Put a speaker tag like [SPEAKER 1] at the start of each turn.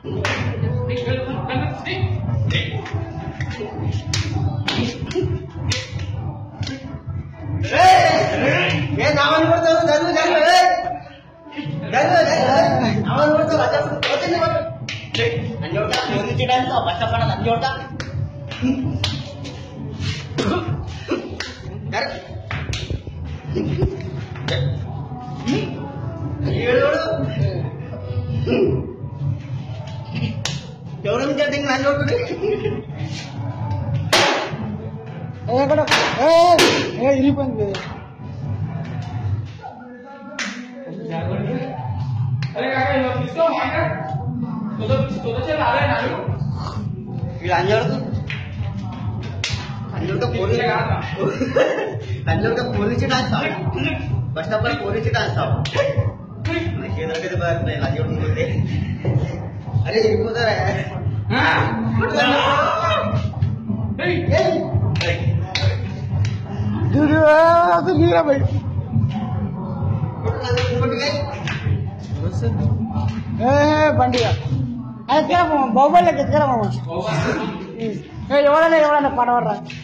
[SPEAKER 1] ఎవరు ఇరిపోయింది police first అప్పుడు పోలీసు రాస్తావు अरे उधर है गिरा भाई బండిగా బాహుబలి ఎవరైనా పడవరా